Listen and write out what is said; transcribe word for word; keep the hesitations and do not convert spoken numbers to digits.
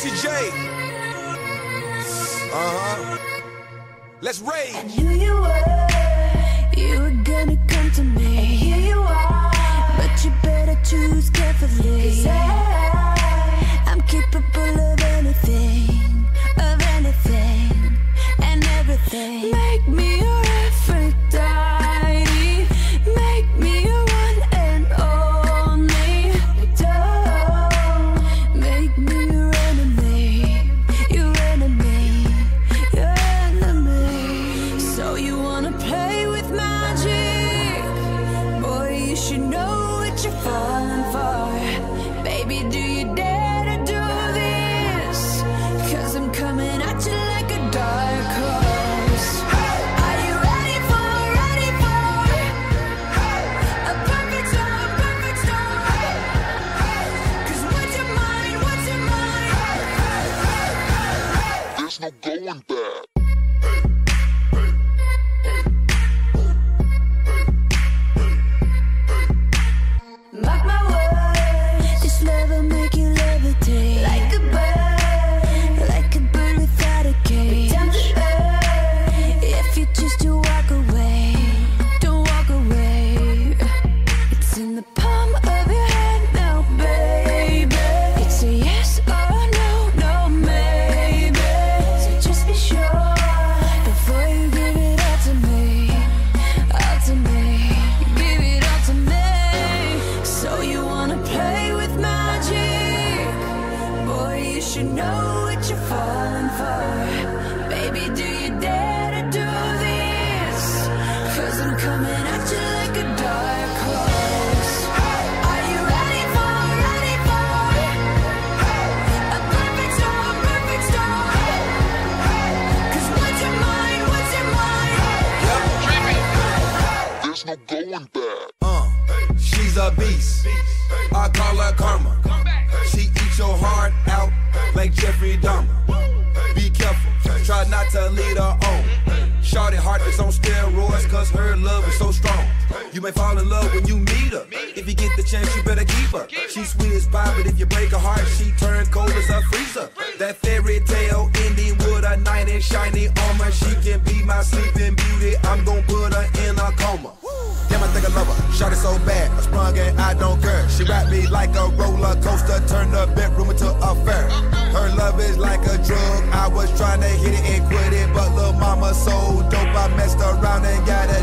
Juicy J. Uh-huh. Let's rage. I knew you were, you were gonna come to me. And here you are, but you better choose carefully. 'Cause I, I'm capable of anything, of anything, and everything. Make me your Aphrodite, make me your one and only. Don't make me your enemy, your enemy, your enemy. So you wanna play with magic? Boy, you should know what you're falling for. Baby, do you dare to do this? 'Cause I'm coming at you like a dark horse. Are you ready for, ready for a perfect storm, perfect storm? 'Cause what's your mind, what's your mind? There's no going back. Mark my words, this love will make you levitate like a bird, like a bird without a cage. Down to earth, if you choose to walk away, don't walk away. It's in the palm of your hand now, baby. It's a yes or no, no maybe. So just be sure before you give it all to me, all to me. Give it all to me. So you wanna play with magic? Boy, you should know what you're falling for. Baby, do you dare to do this? 'Cause I'm coming at you like a dark horse. Are you ready for, ready for a perfect storm, perfect storm? 'Cause what's your mind, what's your mind? There's no going back. Uh, she's a beast. I call her karma. She eats your heart out like Jeffrey Dahmer. Be careful, try not to lead her on. Shorty heart is on steroids, 'cause her love is so strong. You may fall in love when you meet her. If you get the chance, you better keep her. She's sweet as pie, but if you break her heart, she turn cold as a freezer. That fairy tale ending with a knight in shiny armor. She can be my sleeping beauty. I'm gon' put her in a coma. Damn, I think I love her. Shorty so bad, I sprung and I don't care. She wrapped me like a roller coaster, turned the bedroom into a fair. Her love is like a drug. I was trying to hit it and quit it, but lil' mama so dope, I messed around and got